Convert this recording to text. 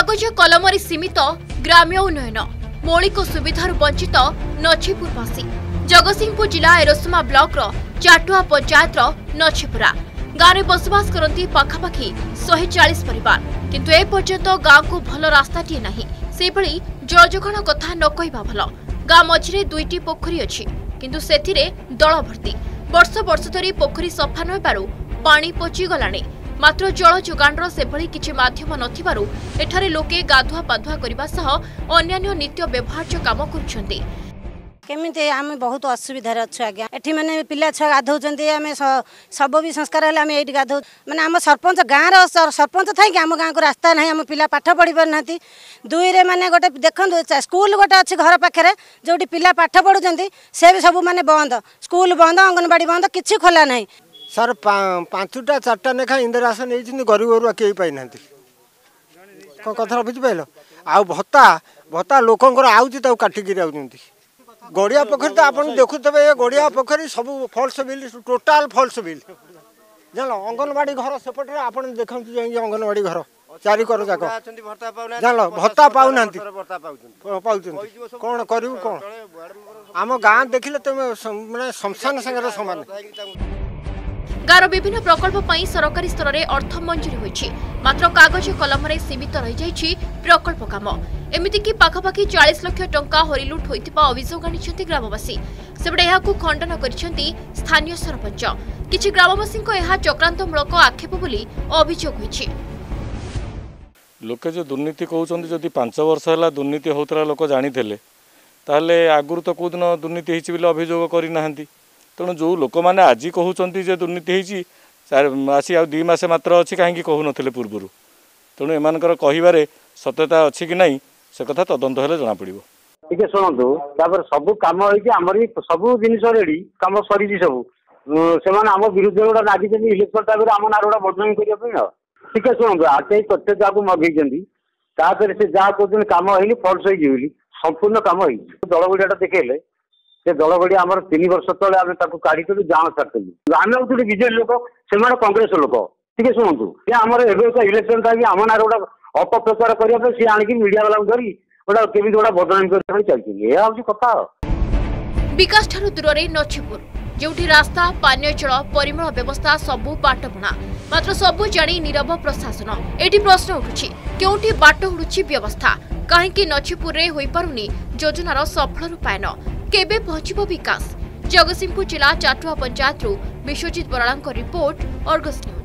कागज कलम सीमित ग्राम्य उन्नयन मौलिक सुविधार वंचित नछीपुरवासी जगतसिंहपुर जिला एरोसमा ब्लॉक चाटुआ पंचायत नछीपुरा गाँव में बसवास करती पाखापाखि 140 परिवार किंतु ए पर्यंत गाँव को भल रास्ताटीए नहीं से भली जलजोगाण कथा न कहवा भल गाँ मझिरे 2टी पोखरी अछि किंतु सेथिरे दल भर्ती वर्ष वर्ष धरी पोखरी सफा नहेबारु पानी पचि गलाणी मात्र जल जोगाणर सेभली किछि माध्यम नथिबारु एठारे लोके गाधुआ पाधुआ करबा सह अन्यान्य नित्य व्यवहार्य काम करुछन्ति। केमिति आम बहुत असुविधा अच्छे आज्ञा एठी माने पिला छुआ गाधौचंती आम सब भी संस्कार है आम ये गाधौ माने आम सरपंच गाँव सरपंच थी आम गाँव को रास्ता ना आम पिला पाठ पढ़ी पार दुई रे माने गोटे देखु स्कूल गोटे अच्छे घर पाखे जो पिला पाठ पढ़ुंट से भी सब माने बंद स्कूल बंद अंगनवाड़ी बंद किसी खोला ना सर 5टा 4टा लेखा इंदिरा नहीं गरीब गरुआ कहीं पाई ना कौन कथा बुझिपाल आ भत्ता भत्ता लोकंर आउची काटिकी गड़िया पोखरी तो आप देखुवे ये गड़िया पोखरी सब false bill total false bill जान अंगनवाड़ी घर सेपटे आप देखते जाए अंगनवाड़ी घर चारि कर जाक जान भत्ता पाऊना कौन करू कौन आम गाँ देखिले तुम मैंने शमशान संगे सामान गाँव विभिन्न प्रकल्प पर सरकारी स्तर में अर्थ मंजूरी होइछि मात्र कागज कलम सीमित रही जाइछि प्रकल्प काम एमितिकी पाखापाखि 40 लाख टंका हरिलुट होइतिबा अभियोग आनिछन्ति ग्रामवासी सेबडे एहाकु खंडन करिछन्ति स्थानीय सरपंच किछि ग्रामवासी को एहा चक्रांतमूलक आक्षेप बोली अभियोग होइछि। लोके जो दुर्नीति कहउछन्ति जदि 5 वर्ष होला दुर्नीति होतरा लोक जानिथिले ताहले आगुरु तो कोदिन दुर्नीति हिछि बिले अभियोग करि नाहंती तेणु जो लोक मैंने आज कहते जे दुर्नीति होसी आ 2 मास मात्र अच्छी कहीं कहू नथिले पूर्व तेणु एमानकर कहिबारे सत्यता अच्छी कि नहीं से कथा तदंत हेले जना पड़िबो। ठीक है शुणु तापर सब कम होमर सब जिन रेडी कम सरी सब से आम विरुद्ध गोटा लगी इलेक्शन टाइम आम ना गोटा बदनामी करने ठीक है शुणु आज तथ्य जहाँ मगेई से जहाँ कहते कम है फल्स हो संपूर्ण कम हो दल गुड़िया देखेले से दल गुड़िया आम 3 वर्ष तले आम काढ़ी जाण छाड़ू आम हूँ विजेडी लोक से कांग्रेस लोक ठीक है शुणु ये आम इलेक्शन टाइम आम ना गोटा अपप्रचार करने सी आणिक मीडिया वाला धरी गोटा केमी गोटा बदनामी करने चलती यह हूँ कथा। विकास ठारू दूर में नछीपुर जोठी रास्ता पानीय जल परिमल व्यवस्था सबू बाटबुणा मात्र सबू जाणी नीरव प्रशासन एटी प्रश्न उठुछि केउठी बाट हुडुछि व्यवस्था कहीं नछीपुर रे होई पारुनी योजनार सफल रूपायन केबे पहुंचबो विकास। जगतसिंहपुर जिला चाटुआ panchayat Biswajit Barala report Argus news.